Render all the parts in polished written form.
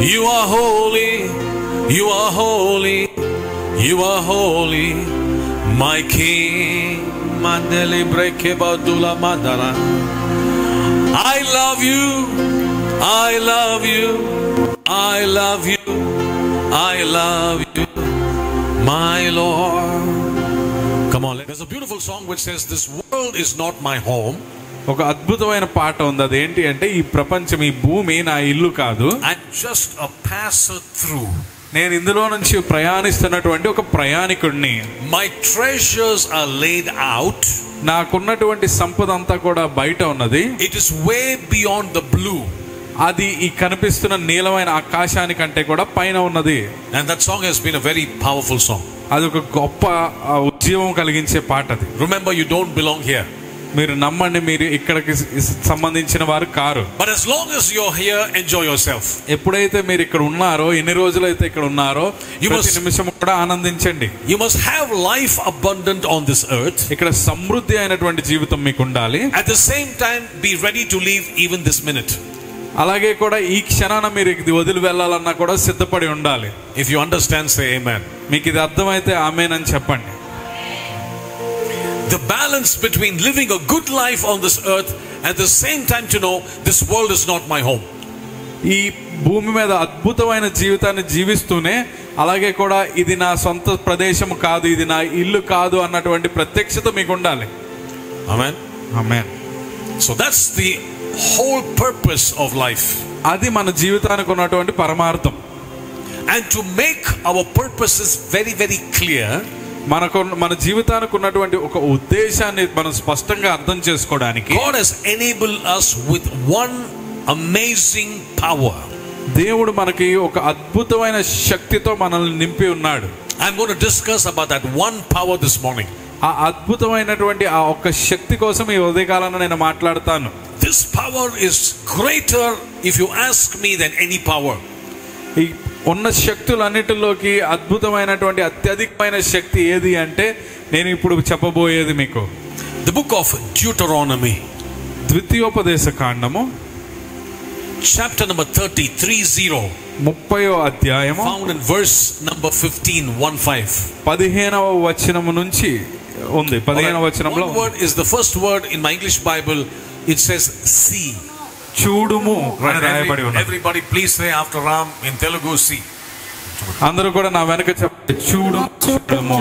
You are holy, you are holy, you are holy, my King. Mandeli breke badula madara. I love you, I love you, I love you, I love you, my Lord. Come on, there's a beautiful song which says, this world is not my home. ఒక అద్భుతమైన పాట ఉంది. అదేంటి అంటే, ఈ ప్రపంచం, ఈ భూమి నా ఇల్లు కాదు. I'm just a passer through. నేను ఇందులో నుంచి ప్రయాణిస్తున్నటువంటి ఒక ప్రయాణికుడిని. My treasures are laid out. నాకున్నటువంటి సంపద అంతా కూడా బయట ఉన్నది. It is way beyond the blue. అది ఈ కనిపిస్తున్న నీలమైన ఆకాశానికంటే కూడా పైన ఉన్నది. And that song has been a very powerful song. అది ఒక గొప్ప ఉజ్జీవం కలిగించే పాట అది. Remember, you don't belong here. మీరు నమ్మండి, మీరు ఇక్కడికి సంబంధించిన వారు కారు. But as long as you're here, enjoy yourself. ఎప్పుడైతే మీరు ఇక్కడ ఉన్నారో, ఎన్ని రోజులైతే ఇక్కడ ఉన్నారో, ప్రతి నిమిషం కూడా ఆనందించండి. You must have life abundant on this earth. ఇక్కడ సమృద్ధి అయినటువంటి జీవితం మీకు ఉండాలి. At the same time, be ready to leave even this minute. అలాగే కూడా ఈ క్షణాన మీరు ఇది వదిలి వెళ్ళాలన్నా కూడా సిద్ధపడి ఉండాలి. If you understand, say amen. మీకు ఇది అర్థమైతే ఆమేన్ అని చెప్పండి. The balance between living a good life on this earth at the same time to know this world is not my home. ఈ భూమి మీద అద్భుతమైన జీవితాన్ని జీవిస్తూనే అలాగే కూడా ఇది నా సొంత ప్రదేశం కాదు, ఇది నా ఇల్లు కాదు అన్నటువంటి ప్రత్యక్షత మీకు ఉండాలి. Amen. Amen. So that's the whole purpose of life. అది మన జీవితానికి ఉన్నటువంటి పరమార్థం. And to make our purposes very, very clear, మన జీవితానికి ఉన్నటువంటి ఒక ఉద్దేశాన్ని మనం స్పష్టంగా అర్థం చేసుకోవడానికి God has enabled us with one amazing power. దేవుడు మనకి ఒక అద్భుతమైన శక్తితో మనల్ని నింపి ఉన్నాడు. I'm going to discuss about that one power this morning. ఆ అద్భుతమైనటువంటి ఆ ఒక్క శక్తి కోసం ఈ ఉదయకాలంలో నేను మాట్లాడతాను. This power is greater, if you ask me, than any power. ఈ ఉన్న శక్తులన్నిటిలోకి అద్భుతమైనటువంటి అత్యధికమైన శక్తి ఏది అంటే నేను ఇప్పుడు చెప్పబోయేది మీకు. The book of Deuteronomy, ద్వితీయోపదేశ కాండము, chapter number 30, 30, 30వ అధ్యాయము, found in verse number 15, 15. 15వ వచనము నుంచి ఉంది. 15వ వచనంలో one word is the first word in my English Bible. It says see. చూడుము అని రాయబడి ఉన్నది. Everybody please say after Ram in Telugu, see. అందరూ కూడా నా వెనక చెప్పండి, చూడుము.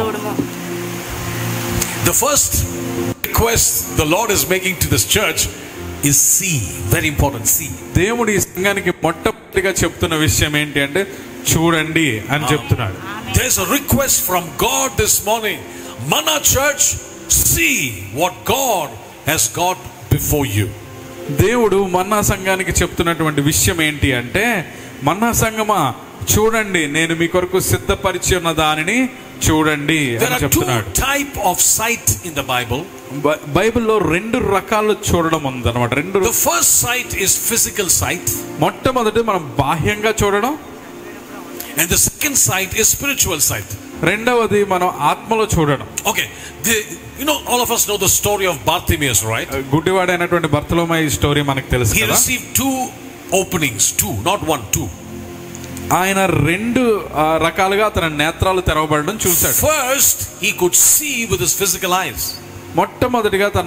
The first request the Lord is making to this church is see. Very important, see. దేవుడు ఈ సంఘానికి మొట్టమొదటిగా చెప్తున్న విషయం ఏంటి అంటే చూడండి అని చెప్తున్నాడు. There's a request from God this morning. Mana Church, see what God has got before you. దేవుడు మన్నా సంఘానికి చెప్తున్నటువంటి విషయం ఏంటి అంటే, మన్నా సంఘమా చూడండి, నేను మీ కొరకు సిద్ధపరిచి ఉన్న దానిని చూడండి అని చెప్తున్నాడు. There are two type of sight in the Bible. బైబిల్లో రెండు రకాల చూడడం ఉందన్నమాట. The first sight is physical sight. మొట్టమొదటి మనం బాహ్యంగా చూడడం. And the second sight is spiritual sight. రెండవది మనం ఆత్మలో చూడడం. Okay, you know, all of us know the story of Bartimaeus, right? గుడ్డివాడైనటువంటి బర్తలోమయి స్టోరీ మనకు తెలుసు He కదా. received two openings, two, not one, two. ఆయన రెండు రకాలుగా తన నేత్రాలు తెరవబడడం చూశాడు. First, he could see with his physical eyes. మొట్టమొదటిగా తన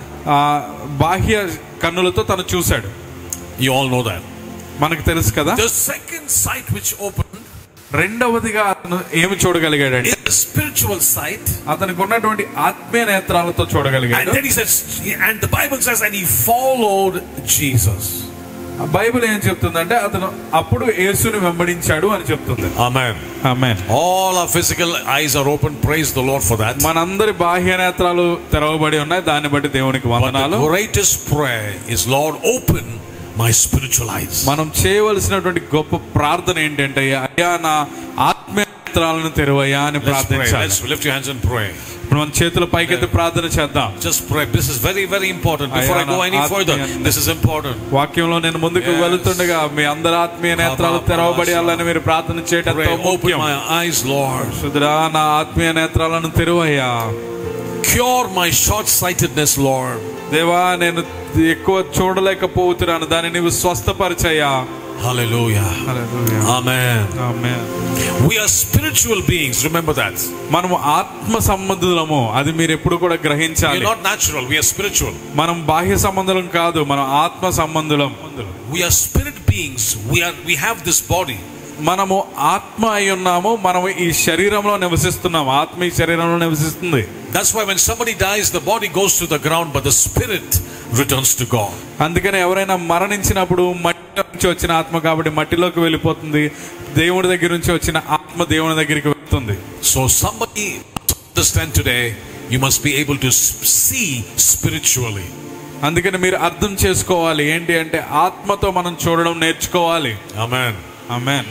బాహ్య కన్నులతో తను చూశాడు. You all know that. మనకు తెలుసు కదా. The second sight which opened, రెండవదిగా అతను ఏమి చూడగలిగాడంటే spiritual sight. అతనికి ఉన్నటువంటి ఆత్మీయ నేత్రాలతో చూడగలిగాడు. And then he says, and the Bible says, and he followed Jesus. Bible ఏం చెప్తుందంటే అతను అప్పుడు యేసుని వెంబడించాడు అని చెప్తుంది. Amen. Amen. All our physical eyes are open. Praise the Lord for that. మనందరి బాహ్య నేత్రాలు తెరవబడి ఉన్నాయి. దాన్ని బట్టి దేవునికి వందనాలు. But the greatest prayer is, Lord, open my spiritual eyes. మనం చేయవలసినటువంటి గొప్ప ప్రార్థన ఏంటంటే, అయ్యా నా ఆత్మీయ నేత్రాలను తెరవయ్యా అని ప్రార్థించాలి. Let's lift your hands and pray. ఇప్పుడు మన చేతుల పైకెత్తి ప్రార్థన చేద్దాం. Just pray. This is very, very important. Before I go any further, this is important. వాక్యంలో నేను ముందుకు వెళుతుండగా మీ అందరి ఆత్మీయ నేత్రాలు తెరవబడాలని మీరు ప్రార్థన చేయడం Open my eyes, Lord. సుదరా నా ఆత్మీయ నేత్రాలను తెరవయ్యా. Cure my short-sightedness, Lord. దేవా నేను ఎక్కువ చూడలేకపోతున్నాను, దాన్ని నీవు స్వస్థపరిచయ్యా. Hallelujah. Hallelujah. Amen. Amen. We are spiritual beings. Remember that. మనము ఆత్మ సంబంధులము, అది మీరు ఎప్పుడు కూడా We are గ్రహించాలి. not natural. We are spiritual. మనం బాహ్య సంబంధులం కాదు, మనం ఆత్మ సంబంధులం. We are spirit beings. We have this body. మనము ఆత్మ అయి ఉన్నాము, మనము ఈ శరీరంలో నివసిస్తున్నాము, ఆత్మ ఈ శరీరంలో నివసిస్తుంది. That's why when somebody dies, the body goes to the ground, but the spirit returns to God. అందుకని ఎవరైనా మరణించినప్పుడు మట్టి నుంచి వచ్చిన ఆత్మ కాబట్టి మట్టిలోకి వెళ్ళిపోతుంది, దేవుడి దగ్గర నుంచి వచ్చిన ఆత్మ దేవుని దగ్గరికి వెళ్తుంది. So somebody understand today, you must be able to see spiritually. అందుకని మీరు అర్థం చేసుకోవాలి, ఏంటి అంటే ఆత్మతో మనం చూడడం నేర్చుకోవాలి. Amen. Amen.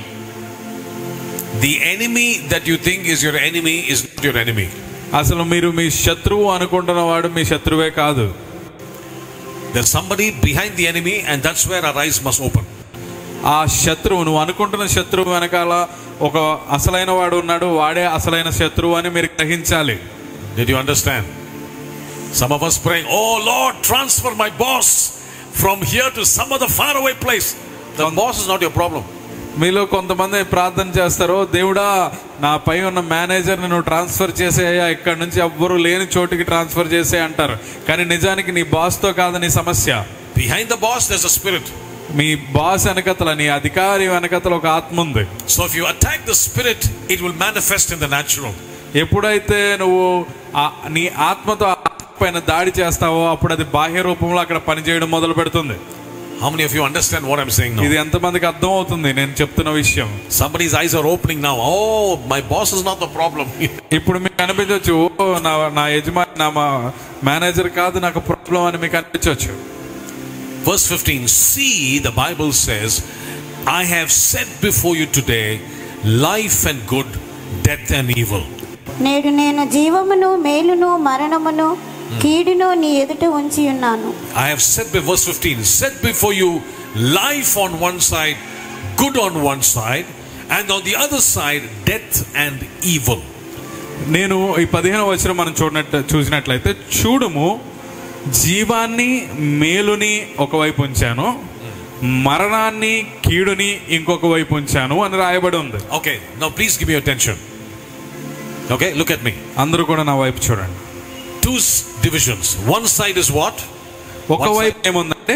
The enemy that you think is your enemy is not your enemy. అసలు మీరు మీ శత్రువు అనుకుంటున్న వాడు మీ శత్రువే కాదు. There's somebody behind the enemy, and that's where our eyes must open. ఆ శత్రువు, నువ్వు అనుకుంటున్న శత్రువు వెనకాల ఒక అసలైన వాడు ఉన్నాడు, వాడే అసలైన శత్రువు అని మీరు గ్రహించాలి. Did you understand? Some of us praying, oh Lord, transfer my boss from here to some other faraway place. The boss is not your problem. మీలో కొంతమంది ప్రార్థన చేస్తారు, దేవుడా నా పై ఉన్న మేనేజర్ని నువ్వు ట్రాన్స్ఫర్ చేసేయా, ఇక్కడ నుంచి ఎవ్వరూ లేని చోటికి ట్రాన్స్ఫర్ చేసే అంటారు. కానీ నిజానికి నీ బాస్తో కాదు నీ సమస్య. Behind the boss there's a spirit. మీ బాస్ వెనకతల, నీ అధికారి వెనకతల ఒక ఆత్మ ఉంది. So if you attack the spirit, it will manifest in the natural. ఎప్పుడైతే నువ్వు నీ ఆత్మతో పైన దాడి చేస్తావో అప్పుడు అది బాహ్య రూపంలో అక్కడ పనిచేయడం మొదలు పెడుతుంది. How many of you understand what I'm saying now? ఇది ఎంతమందికి అర్థం అవుతుంది నేను చెప్తున్న విషయం? Somebody's eyes are opening now. Oh, my boss is not the problem. ఇప్పుడు మీకు అనిపించవచ్చు, నా యజమాని, నా మేనేజర్ కాదు నాకు ప్రాబ్లం అని మీకు అనిపించవచ్చు. Verse 15, see, the Bible says, I have set before you today life and good, death and evil. నేడు నేను జీవమును మేలును మరణమును కీడును నీ ఎదుట ఉంచి ఉన్నాను. I have set, verse 15, set before you life on one side, good on one side, and on the other side death and evil. నేను ఈ 15వ వచనం మనం చూసినట్లయితే, చూడుము జీవాన్ని మేలుని ఒకవైపు ఉంచాను, మరణాన్ని కీడుని ఇంకొక వైపు ఉంచాను అని రాయబడి ఉంది. Okay, now please give me your attention. Okay, look at me. అందరూ కూడా నా వైపు చూడండి. Two divisions. One side is what? ఒక వైపు ఏముందంటే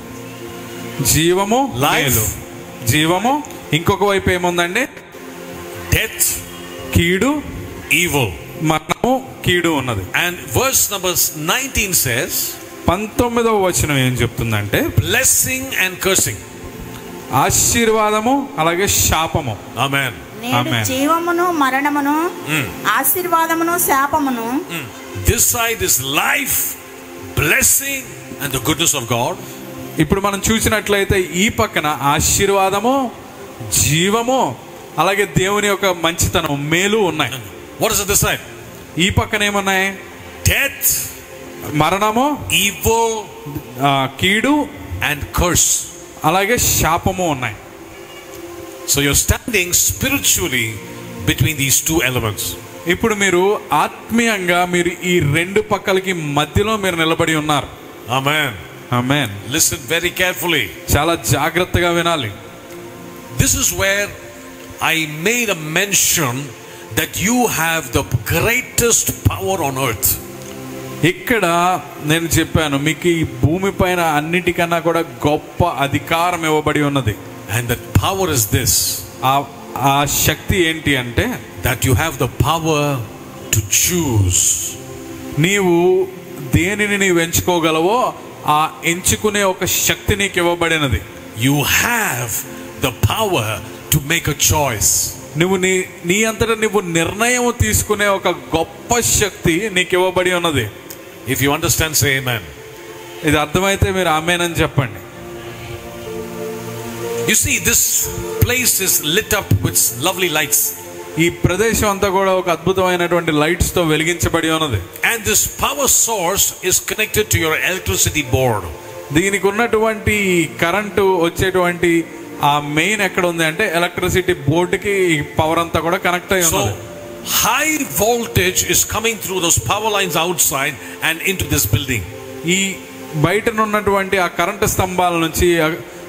జీవము, మేలు, జీవము. ఇంకొక వైపు ఏముందండి? Death, కీడు, evil. మరణము, కీడు ఉన్నది. And verse number 19 says, 19వ వచనం ఏం చెప్తుందంటే, blessing and cursing. ఆశీర్వాదము అలాగే శాపము. Amen. నేడు జీవమును మరణమును ఆశీర్వాదమును శాపమును. This side is life, blessing and the goodness of God. ఇప్పుడు మనం చూసినట్లయితే ఈ పక్కన ఆశీర్వాదము, జీవము అలాగే దేవుని యొక్క మంచితనం, మేలు ఉన్నాయి. What is on this side? ఈ పక్కన ఏమున్నాయి? Death, మరణము, evil, కీడు and curse. అలాగే శాపము ఉన్నాయి. So you're standing spiritually between these two elements. ఇప్పుడు మీరు ఆత్మీయంగా మీరు ఈ రెండు పక్కలకి మధ్యలో మీరు నిలబడి ఉన్నారు. Amen. Amen. Listen very carefully. చాలా జాగ్రత్తగా వినాలి. This is where I made a mention that you have the greatest power on earth. ఇక్కడ నేను చెప్పాను, మీకు ఈ భూమి పైన అన్నిటికన్నా కూడా గొప్ప అధికారం ఇవ్వబడి ఉన్నది. And that power is this. ఆ శక్తి ఏంటి అంటే, that you have the power to choose. నీవు దేనిని నీవు ఎంచుకోగలవో ఆ ఎంచుకునే ఒక శక్తి నీకు ఇవ్వబడినది. You have the power to make a choice. నువ్వు నీ అంతటా నువ్వు నిర్ణయం తీసుకునే ఒక గొప్ప శక్తి నీకు ఇవ్వబడి ఉన్నది. If you understand, say amen. ఇది అర్థమైతే మీరు ఆమేన్ అని చెప్పండి. You see, this place is lit up with lovely lights. ఈ ప్రదేశం అంతా కూడా ఒక అద్భుతమైనటువంటి లైట్స్ తో వెలిగించబడి ఉన్నది. And this power source is connected to your electricity board. దీనికి ఉన్నటువంటి కరెంటు వచ్చేటువంటి ఆ మెయిన్ ఎక్కడ ఉంది అంటే ఎలక్ట్రిసిటీ బోర్డుకి ఈ పవర్ అంతా కూడా కనెక్ట్ అయి ఉన్నది. So high voltage is coming through those power lines outside and into this building. ఈ బయట ఉన్నటువంటి ఆ కరెంటు స్తంభాల నుంచి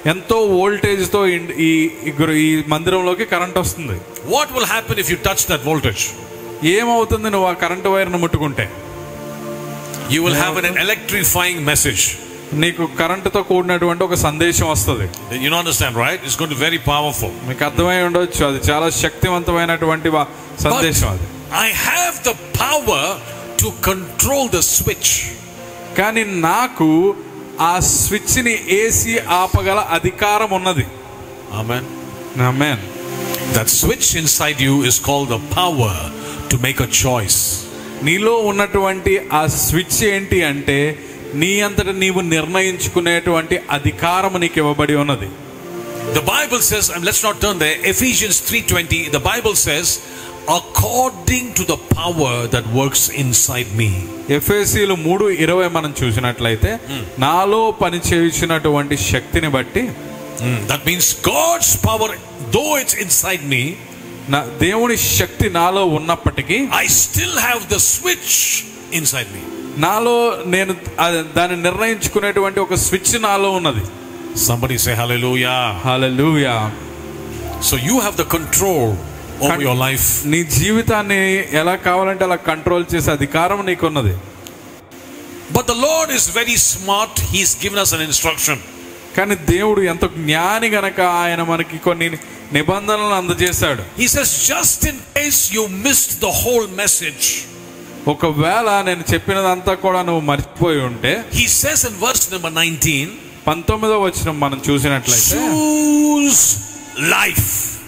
ఎంతో వోల్టేజ్తో ఈ మందిరంలోకి కరెంట్ వస్తుంది. What will happen if you touch that voltage? ఏమవుతుంది నువ్వు ఆ కరెంటు వైర్ను ముట్టుకుంటే? You will have an electrifying message. నీకు కరెంటుతో కూడినటువంటి ఒక సందేశం వస్తుంది. You don't understand, right? It's going to be very powerful. మీకు అర్థమై ఉండొచ్చు, అది చాలా శక్తివంతమైనటువంటి సందేశం. అది I have the power to control the switch. కానీ నాకు ఆ స్విచ్ ని వేసి ఆపగల అధికారం ఉన్నది. Amen. Amen. That switch inside you is called the power to make a choice. నీలో ఉన్నటువంటి ఆ స్విచ్ ఏంటి అంటే నీ అంతట నీవు నిర్ణయించుకునేటువంటి అధికారం నీకు ఇవ్వబడి ఉన్నది. The Bible says, and let's not turn there, Ephesians 3:20, the Bible says, according to the power that works inside me. ఎఫెసీయులు 3:20 మనం చూసినట్లయితే నాలో పని చేయుచున్నటువంటి శక్తిని బట్టి, that means God's power, though it's inside me, దేవుని శక్తి నాలో ఉన్నప్పటికీ I still have the switch inside me. నాలో నేను దాన్ని నిర్ణయించుకునేటువంటి ఒక స్విచ్ నాలో ఉన్నది. Somebody say hallelujah. Hallelujah. So you have the control over your life. నీ జీవితాన్ని ఎలా కావాలంటే అలా కంట్రోల్ చేసే అధికారం నీకున్నది. But the Lord is very smart. He's given us an instruction. కానీ దేవుడు ఎంతో జ్ఞాని గనక ఆయన మనకి కొన్ని నిబంధనలను అందజేశాడు. He says, just in case you missed the whole message, ఒకవేళ నేను చెప్పినదంతా కూడా నువ్వు మర్చిపోయి ఉంటే, he says in verse number 19, 19వ వచనం మనం చూసినట్లయితే, choose life.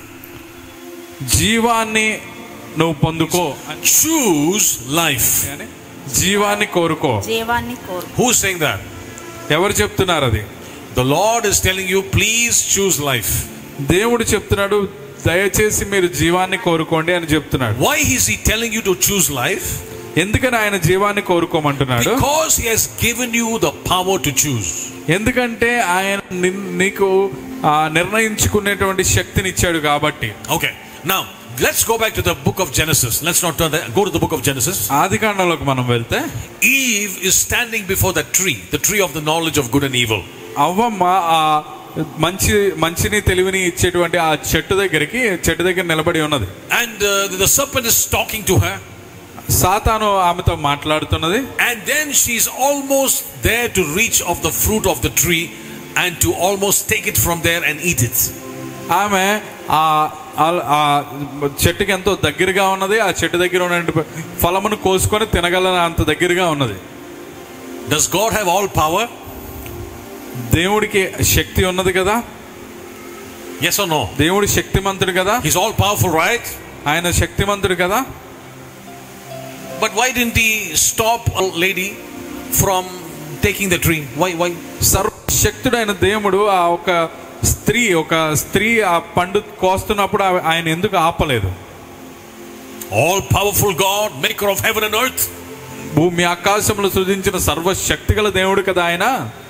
జీవాన్ని నువ్వు పొందుకో. Choose life. జీవాన్ని కోరుకో. Who's saying that? ఎవరు చెప్తున్నారు అది? The Lord is telling you, please choose life. దేవుడు చెప్తున్నాడు, దయచేసి మీరు జీవాన్ని కోరుకోండి అని చెప్తున్నాడు. Why is he telling you to choose life? ఎందుకని ఆయన జీవాన్ని కోరుకోమంటున్నాడు? Because he has given you the power to choose. ఎందుకంటే ఆయన నీకు నిర్ణయించుకునేటువంటి శక్తిని ఇచ్చాడు కాబట్టి. Okay, now let's go back to the book of Genesis. Let's not turn there. Go to the book of Genesis. ఆదికాండంలోకి మనం వెళ్తే, Eve is standing before the tree of the knowledge of good and evil. అవ్వమ్మ ఆ మంచిని తెలివిని ఇచ్చేటువంటి ఆ చెట్టు దగ్గర నిలబడి ఉన్నది. And the serpent is talking to her. సాతాను ఆమెతో మాట్లాడుతున్నది. And then she's almost there to reach of the fruit of the tree and to almost take it from there and eat it. ఆమె ఆ చెట్టుకి ఎంతో దగ్గరగా ఉన్నది. ఆ చెట్టు దగ్గర ఉన్న ఫలమును కోసుకొని తినగల అంత దగ్గరగా ఉన్నది. Does God have all power? దేవుడికి శక్తి ఉన్నది కదా? Yes or no? దేవుడు శక్తిమంతుడు కదా? He's all powerful, right? ఆయన శక్తిమంతుడు కదా? But why didn't he stop a lady from taking the tree? Why? సర్వశక్తుడైన దేవుడు ఒక స్త్రీ ఆ పండు కోస్తున్నప్పుడు ఆయన ఎందుకు ఆపలేదు? All powerful God, maker of heaven and earth. భూమి ఆకాశములు సృజించిన సర్వశక్తిగల దేవుడు కదా ఆయన.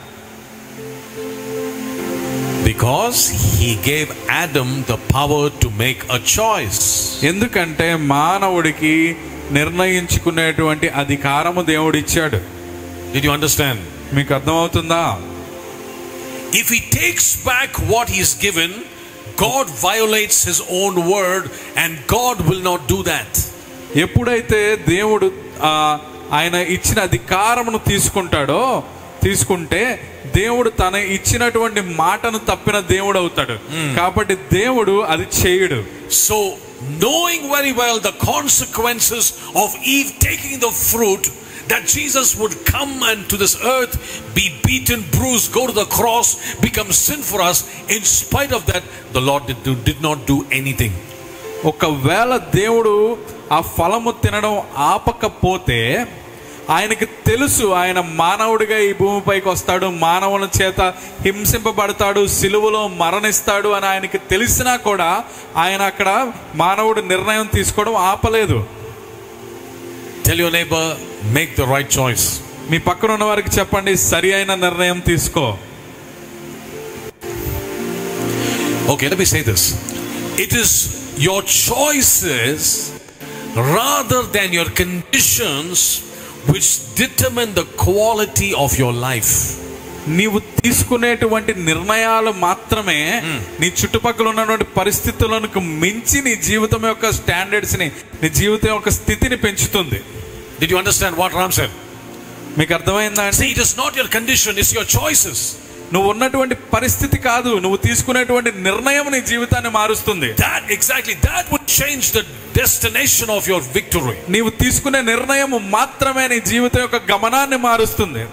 Because he gave Adam the power to make a choice. ఎందుకంటే మానవుడికి నిర్ణయించుకునేటువంటి అధికారము దేవుడు ఇచ్చాడు. Did you understand? మీకు అర్థమవుతుందా? If he takes back what he's given, God violates his own word and God will not do that. ఎప్పుడైతే దేవుడు ఆయన ఇచ్చిన అధికారమును తీసుకుంటే దేవుడు తన ఇచ్చినటువంటి మాటను తప్పిన దేవుడు అవుతాడు. కాబట్టి దేవుడు అది చేయడు. So knowing very well the consequences of Eve taking the fruit, that Jesus would come and to this earth, be beaten, bruised, go to the cross, become sin for us, in spite of that the Lord did not do anything. ఒకవేళ దేవుడు ఆ ఫలము తినడం ఆపకపోతే ఆయనకి తెలుసు ఆయన మానవుడిగా ఈ భూమిపైకి వస్తాడు, మానవుల చేత హింసింపబడతాడు, సిలువలో మరణిస్తాడు అని ఆయనకి తెలిసినా కూడా ఆయన అక్కడ మానవుడు నిర్ణయం తీసుకోవడం ఆపలేదు. Tell your neighbor, make the right choice. మీ పక్కన ఉన్న వారికి చెప్పండి, సరి అయిన నిర్ణయం తీసుకో. Okay, let me say this. It is your choices rather than your conditions which determine the quality of your life. నీవు తీసుకునేటువంటి నిర్ణయాలు మాత్రమే నీ చుట్టుపక్కల ఉన్నటువంటి పరిస్థితులకు మించి నీ జీవితం యొక్క స్టాండర్డ్స్ ని, నీ జీవితం యొక్క స్థితిని పెంచుతుంది. Did you understand what Ram said? మీకు అర్థమైందా? See, it is not your condition, it's your choices. నువ్వు ఉన్నటువంటి పరిస్థితి కాదు, నువ్వు తీసుకునేటువంటి నిర్ణయం నీ జీవితాన్ని మారుస్తుంది. That would change the destination of your victory. నీవు తీసుకునే నిర్ణయం మాత్రమే నీ జీవితం యొక్క గమనాన్ని మారుస్తుంది.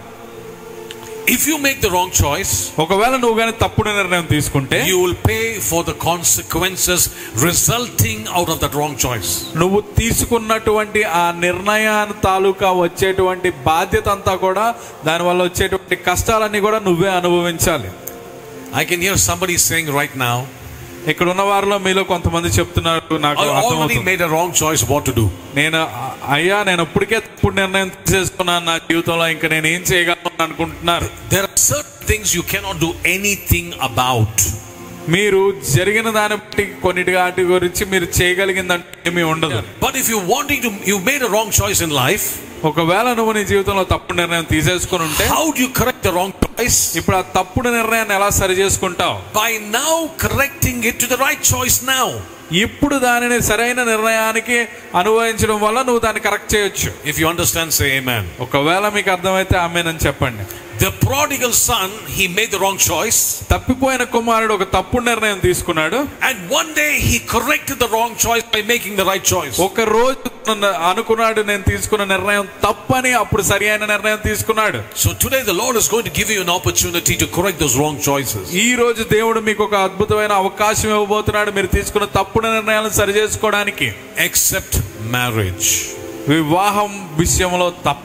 If you make the wrong choice, ఒకవేళ నువ్వు గాని తప్పుడు నిర్ణయం తీసుకుంటే, you will pay for the consequences resulting out of that wrong choice. నువ్వు తీసుకున్నటువంటి ఆ నిర్ణయాన్ని తాలూకా వచ్చేటువంటి బాధ్యత అంతా కూడా, దాని వల్ల వచ్చేటువంటి కష్టాలన్నీ కూడా నువ్వే అనుభవించాలి. I can hear somebody saying right now, ఇక్కడ ఉన్న వారిలో మీలో కొంతమంది చెప్తున్నారు, నాకు already made a wrong choice, what to do? నేను ఇప్పటికే తప్పుడు నిర్ణయం తీసుకున్నాను నా జీవితంలో, ఇంకా నేను ఏం చేయగలను అనుకుంటున్నారు. There are certain things you cannot do anything about. మీరు జరిగిన దాన్ని బట్టి కొన్నిటి వాటి గురించి మీరు చేయగలిగిందంటే ఏమీ ఉండదు. But if you made a wrong choice in life, ఒకవేళ నువ్వు నీ జీవితంలో తప్పుడు నిర్ణయం తీసేసుకుని ఉంటే, how do you correct the wrong choice? ఇప్పుడు ఆ తప్పుడు నిర్ణయాన్ని ఎలా సరి చేసుకుంటావు? By now correcting it to the right choice now. ఇప్పుడు దానిని సరైన నిర్ణయానికి అనుభవించడం వల్ల నువ్వు దాన్ని కరెక్ట్ చేయొచ్చు. If you understand, say amen. ఒకవేళ మీకు అర్థమైతే ఆమేన్ అని చెప్పండి. The prodigal son, he made the wrong choice. తప్పిపోయిన కుమారుడు ఒక తప్పుడు నిర్ణయం తీసుకున్నాడు. And one day he corrected the wrong choice by making the right choice. ఒక రోజు అనుకున్నాడు నేను తీసుకున్న నిర్ణయం తప్పని, అప్పుడు సరైన నిర్ణయం తీసుకున్నాడు. So today the Lord is going to give you an opportunity to correct those wrong choices. ఈ రోజు దేవుడు మీకు ఒక అద్భుతమైన అవకాశం ఇవ్వబోతున్నాడు మీరు తీసుకున్న తప్పుడు నిర్ణయాలను సరి చేసుకోవడానికి. Except marriage. వివాహం విషయంలో తప్ప.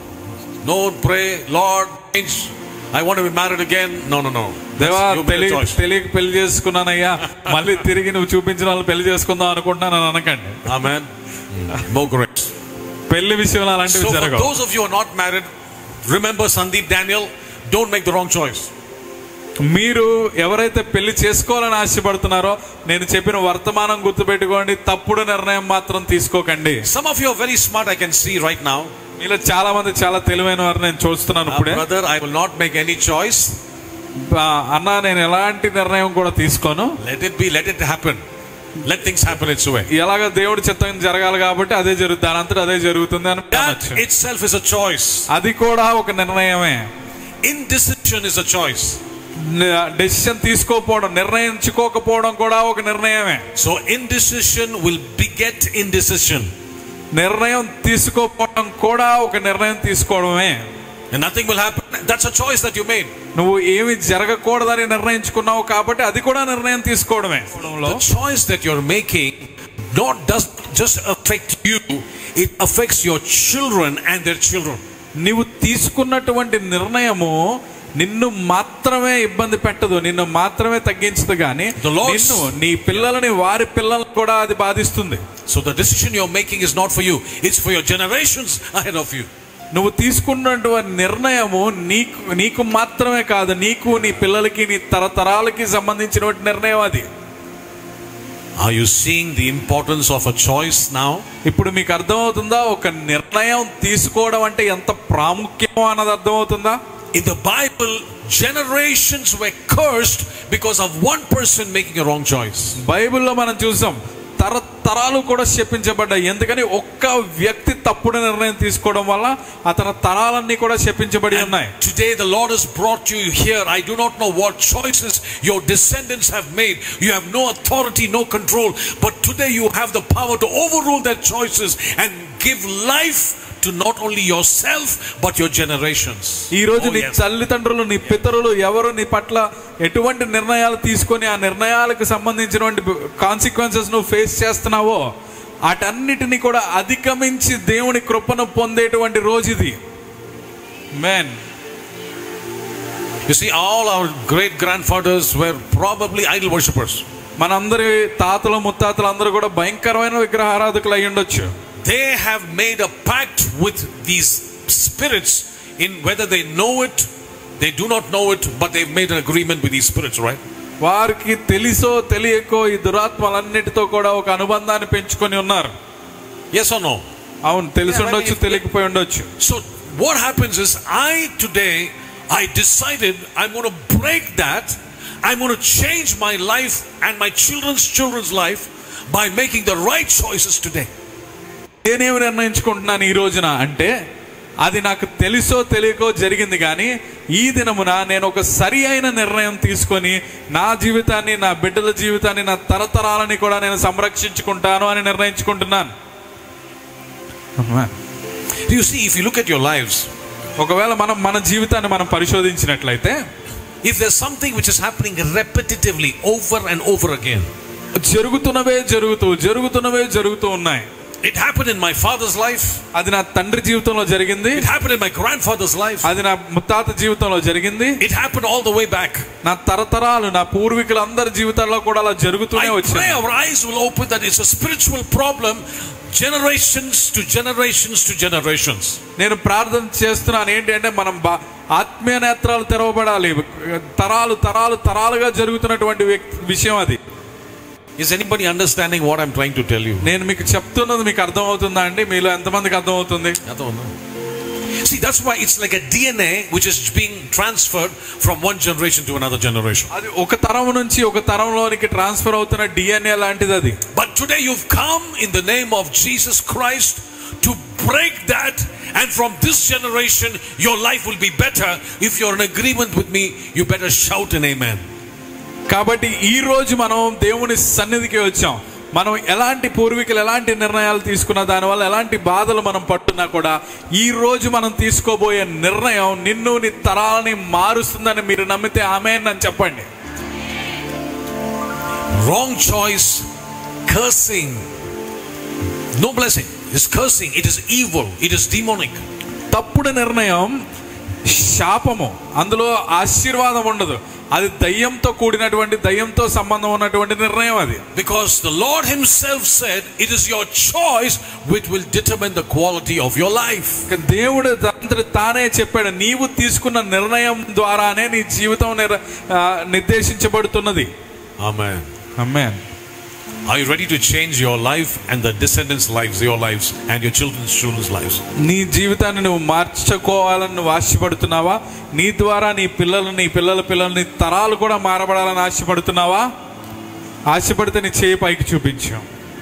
Don't pray, Lord, I want to be married again. No. దేవా తెలియక పెళ్లి చేసుకున్నానయ్యా, మళ్ళీ తిరిగి నువ్వు చూపించిన వాళ్ళు పెళ్లి చేసుకుందాం అనుకుంటున్నాను అని అనకండి. Amen. More grace. పెళ్లి విషయంలో అలాంటివి జరగవు. For those of you who are not married, remember Sandeep Daniel, don't make the wrong choice. మీరు ఎవరైతే పెళ్లి చేసుకోవాలని ఆశపడుతున్నారో నేను చెప్పిన వర్తమానం గుర్తుపెట్టుకోండి, తప్పుడు నిర్ణయం మాత్రం తీసుకోకండి. Some of you are very smart, I can see right now. మీలో చాలా మంది చాలా తెలివైన వారు నేను చూస్తున్నాను ఇప్పుడే. Brother, I will not make any choice. అన్నా నేను ఎలాంటి నిర్ణయం కూడా తీసుకోను. Let it happen. Let things happen its way. ఎలాగ దేవుడి చిత్తం జరగాలి కాబట్టి అదే జరుగుతుంది, దానంతట అదే జరుగుతుంది అని. That itself is a choice. అది కూడా ఒక నిర్ణయమే. Indecision is a choice. Decision తీసుకోకపోవడం, నిర్ణయించుకోకపోవడం కూడా ఒక నిర్ణయమే. So indecision will beget indecision. నిర్ణయం తీసుకోకపోవడం కూడా ఒక నిర్ణయం తీసుకోవడమే. And nothing will happen. That's a choice that you made. నువ్వు ఏమి జరగకూడదని నిర్ణయించుకున్నావు కాబట్టి అది కూడా నిర్ణయం తీసుకోవడమే. The choice that you're making does just affect you, it affects your children and their children. నీవు తీసుకున్నటువంటి నిర్ణయము నిన్ను మాత్రమే ఇబ్బంది పెట్టదు, నిన్ను మాత్రమే తగ్గించదు, కానీ నిన్ను, నీ పిల్లలని, వారి పిల్లలను కూడా అది బాధిస్తుంది. So the decision you're making is not for you, it's for your generations ahead of you. నువ్వు తీసుకున్నటువంటి నిర్ణయము నీకు మాత్రమే కాదు, నీకు, నీ పిల్లలకి, నీ తరతరాలకి సంబంధించినటువంటి నిర్ణయం అది. Are you seeing the importance of a choice now? ఇప్పుడు మీకు అర్థమవుతుందా ఒక నిర్ణయం తీసుకోవడం అంటే ఎంత ప్రాముఖ్యమో అన్నది అర్థమవుతుందా? In the Bible, generations were cursed because of one person making a wrong choice. బైబిల్లో మనం చూసాం తరతరాలు కూడా శపించబడ్డాయి. ఎందుకని ఒక్క వ్యక్తి తప్పుడు నిర్ణయం తీసుకోవడం వల్ల అతని తరాలన్నీ కూడా శపించబడి ఉన్నాయి. Today the Lord has brought you here. I do not know what choices your descendants have made. You have no authority, no control, but today you have the power to overrule their choices and give life to not only yourself but your generations. ఈ రోజు నీ తల్లిదండ్రులు, నీ పితరులు ఎవరు నీ పట్ల ఎటువంటి నిర్ణయాలు తీసుకొని ఆ నిర్ణయాలకు సంబంధించినటువంటి కాన్సిక్వెన్సెస్ నువ్వు ఫేస్ చేస్తున్నావో వాటన్నిటిని కూడా అధిగమించి దేవుని కృపను పొందేటువంటి రోజు ఇది. Amen. You see, all our great grandfathers were probably idol worshippers. మనందరి తాతలు ముత్తాతలు అందరూ కూడా భయంకరమైన విగ్రహారాధకులు అయి ఉండొచ్చు. They have made a pact with these spirits, in whether they know it, they do not know it, but they've made an agreement with these spirits, right? వారికి తెలుసో తెలియకో ఈ దురాత్మలన్నిటితో కూడా ఒక అనుబంధాన్ని పెంచుకొని ఉన్నారు. Yes or no? అవును, తెలిసి ఉండొచ్చు, తెలియకపోయి ఉండొచ్చు. So what happens is, I today I decided I'm going to break that. I'm going to change my life and my children's life by making the right choices today. నేనేమి నిర్ణయించుకుంటున్నాను ఈ రోజున అంటే, అది నాకు తెలుసో తెలియకో జరిగింది, కానీ ఈ దినమున నేను ఒక సరి అయిన నిర్ణయం తీసుకొని నా జీవితాన్ని, నా బిడ్డల జీవితాన్ని, నా తరతరాలని కూడా నేను సంరక్షించుకుంటాను అని నిర్ణయించుకుంటున్నాను. You see, if you look at your lives, ఒకవేళ మనం మన జీవితాన్ని మనం పరిశోధించినట్లయితే, if there's something which is happening repetitively over and over again, జరుగుతున్నవే జరుగుతూ ఉన్నాయి. It happened in my father's life. అది నా తండ్రి జీవితంలో జరిగింది. It happened in my grandfather's life. అది నా ముత్తాత జీవితంలో జరిగింది. It happened all the way back. నా తరతరాలు, నా పూర్వీకులందరి జీవితాల్లో కూడా అలా జరుగుతూనే వచ్చింది. I pray our eyes will open that it's a spiritual problem, generations to generations to generations. నేను ప్రార్థన చేస్తున్నాను ఏంటి అంటే, మనం ఆత్మీయ నేత్రాలు తెరవబడాలి. తరాలుగా జరుగుతున్నటువంటి విషయం అది. Is anybody understanding what I'm trying to tell you? నేను మీకు చెప్తున్నది మీకు అర్థమవుతుందా అండి? మీలో ఎంతమందికి అర్థమవుతుంది? See, that's why it's like a DNA which is being transferred from one generation to another generation. అది ఒక తరం నుంచి ఒక తరంలోనికి ట్రాన్స్ఫర్ అవుతున్న DNA లాంటిది అది. But today you've come in the name of Jesus Christ to break that, and from this generation your life will be better. If you're in agreement with me, you better shout an amen. కాబట్టి ఈ రోజు మనం దేవుని సన్నిధికి వచ్చాం. మనం ఎలాంటి పూర్వీకులు ఎలాంటి నిర్ణయాలు తీసుకున్నా, దానివల్ల ఎలాంటి బాధలు మనం పట్టున్నా కూడా, ఈ రోజు మనం తీసుకోబోయే నిర్ణయం నిన్ను, నీ తరాలని మారుస్తుందని మీరు నమ్మితే ఆమేన్ అని చెప్పండి. Wrong choice, cursing, no blessing. It's cursing. It is evil. It is demonic. తప్పుడు నిర్ణయం శాపము, అందులో ఆశీర్వాదం ఉండదు. అది దయ్యంతో కూడినటువంటి, దయ్యంతో సంబంధం ఉన్నటువంటి నిర్ణయం అది. Because the Lord himself said it is your choice which will determine the quality of your life. దేవుడు తానే చెప్పాడు, నీవు తీసుకున్న నిర్ణయం ద్వారానే నీ జీవితం నిర్దేశించబడుతున్నది. Amen. Amen. Are you ready to change your life and the descendants' lives, your lives and your children's lives? నీ జీవితాన్ని నువ్వు మార్చుకోవాలని నువ్వు ఆశపడుతున్నావా? నీ ద్వారా నీ పిల్లలు, నీ పిల్లల్ని తరాలు కూడా మారబడాలని ఆశపడుతున్నావా? ఆశపడితే నీ చేయి పైకి చూపించు.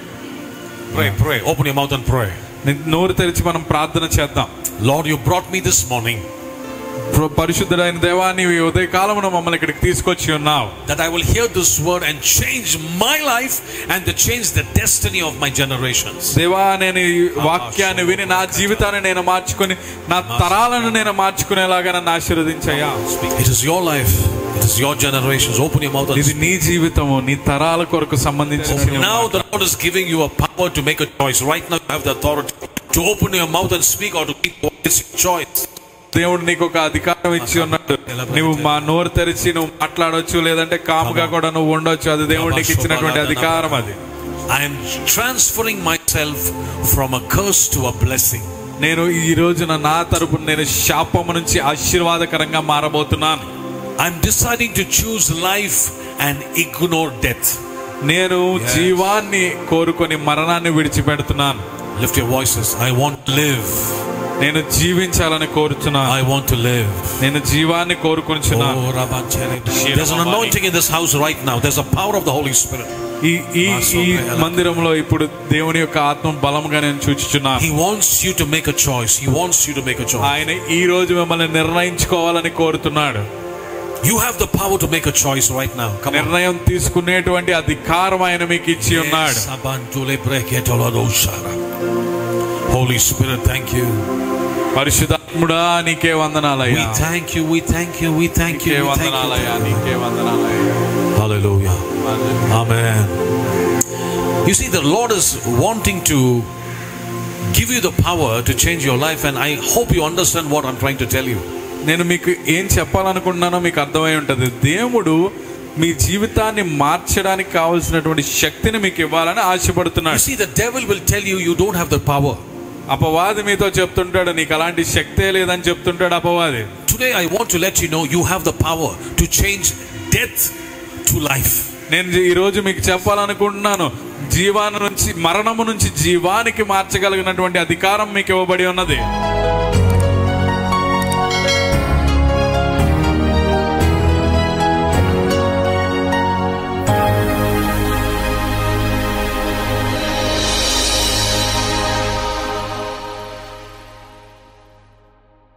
Pray. Open your mouth and pray. నోరు తెరిచి మనం ప్రార్థన చేద్దాం. Lord, you brought me this morning. పరిశుద్ధుడైన దేవా, నీవు ఈ ఉదయకాలమున మమ్మల్ని ఇక్కడికి తీసుకొచ్చి ఉన్నావు. That I will hear this word and change my life and to change the destiny of my generations. దేవా, నేను ఈ వాక్యాన్ని విని నా జీవితాన్ని నేను మార్చుకొని, నా తరాలను నేను మార్చుకునేలాగా నన్ను ఆశీర్వదించయ్యా. It is your life. It is your generations. Open your mouth. ఇది నీ జీవితము, నీ తరాల కొరకు సంబంధించి. Now the Lord is giving you a power to make a choice. Right now you have the authority to open your mouth and speak or to keep your choice. దేవుడు నీకు ఒక అధికారం ఇచ్చి ఉన్నాడు. నువ్వు మా నోరు తెరిచి నువ్వు మాట్లాడొచ్చు, లేదంటే కాముగా కూడా నువ్వు ఉండొచ్చు. అది దేవుడు నీకు ఇచ్చినటువంటి అధికారం. అది I am transferring myself from a curse to a blessing. నేను ఈ రోజున నా తరపున నేను శాపము నుంచి ఆశీర్వాదకరంగా మారబోతున్నాను. I am deciding to choose life and ignore death. నేను జీవాన్ని కోరుకొని మరణాన్ని విడిచిపెడుతున్నాను. Lift your voices. I want to live. నేను జీవించాలని కోరుచున్నాను. I want to live. నేను జీవాన్ని కోరుకుంటున్నాను. There's an anointing in this house right now. There's a power of the Holy Spirit. ఈ మందిరంలో ఇప్పుడు దేవుని యొక్క ఆత్మ బలంగా నేను చూచుచున్నాను. He wants you to make a choice. He wants you to make a choice. ఆయన ఈ రోజు మిమ్మల్ని నిర్ణయించుకోవాలని కోరుతున్నాడు. You have the power to make a choice right now. Come on. నిర్ణయం తీసుకునేటువంటి అధికారం ఆయన మీకు ఇచ్చి ఉన్నాడు. Holy Spirit, thank you. పరిశుద్ధాత్ముడా, నీకే వందనాలయ్యా. We thank you. We thank you. We thank you. నీకే వందనాలయ్యా. నీకే వందనాలయ్యా. Hallelujah. Amen. You see, the Lord is wanting to give you the power to change your life, and I hope you understand what I'm trying to tell you. నేను మీకు ఏం చెప్పాలనుకుంటున్నానో మీకు అర్థమై ఉంటుంది. దేవుడు మీ జీవితాన్ని మార్చడానికి కావాల్సినటువంటి శక్తిని మీకు ఇవ్వాలని ఆశపడుతున్నాడు. You see, the devil will tell you you don't have the power. అపవాది మీతో చెప్తుంటాడు, నీకు అలాంటి శక్తే లేదని చెప్తుంటాడు అపవాది. Today I want to let you know you have the power to change death to life. నేను ఈ రోజు మీకు చెప్పాలనుకుంటున్నాను, మరణము నుంచి జీవానికి మార్చగలిగినటువంటి అధికారం మీకు ఇవ్వబడి ఉన్నది.